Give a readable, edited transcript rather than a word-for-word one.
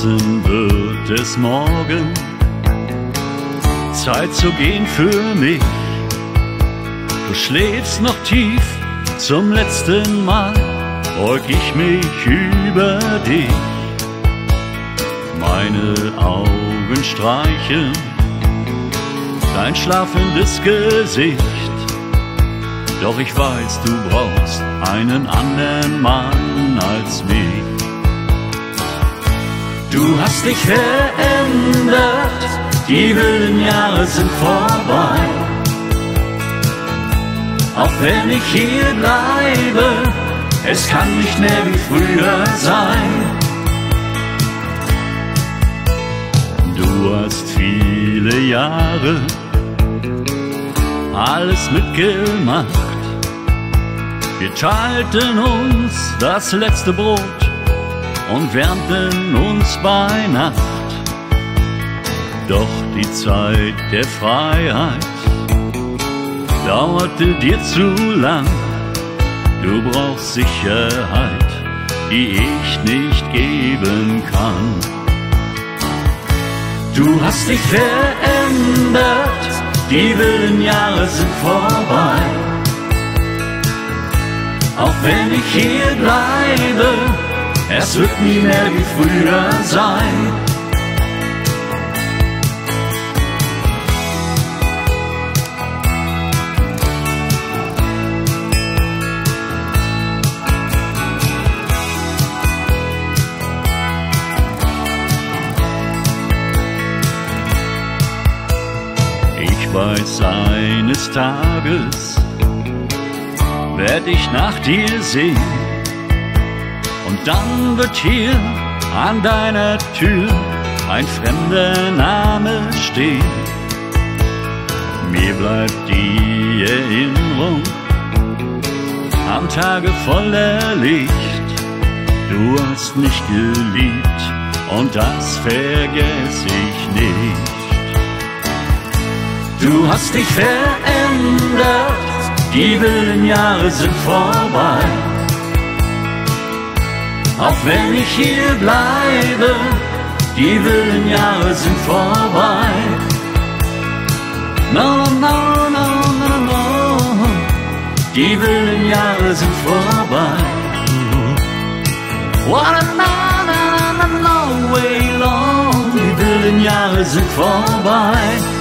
draußen wird es morgen Zeit zu gehen für mich. Du schläfst noch tief, zum letzten Mal beug ich mich über dich. Meine Augen streicheln dein schlafendes Gesicht. Doch ich weiß, du brauchst einen anderen Mann als mich. Du hast dich verändert, die wilden Jahre sind vorbei. Auch wenn ich hier bleibe, es kann nicht mehr wie früher sein. Du hast viele Jahre alles mitgemacht. Wir teilten uns das letzte Brot und wärmten uns bei Nacht. Doch die Zeit der Freiheit dauerte dir zu lang. Du brauchst Sicherheit, die ich nicht geben kann. Du hast dich verändert, die wilden Jahre sind vorbei. Auch wenn ich hier bleibe, es wird nie mehr wie früher sein. Ich weiß, eines Tages werd ich nach dir sehen, und dann wird hier an deiner Tür ein fremder Name stehen. Mir bleibt die Erinnerung an Tage voller Licht. Du hast mich geliebt und das vergess ich nicht. Du hast dich verändert, die wilden Jahre sind vorbei. Auch wenn ich hier bleibe, die wilden Jahre sind vorbei. No, no, no, no, no, die wilden Jahre sind vorbei. What a no, no, no, no way long, die wilden Jahre sind vorbei.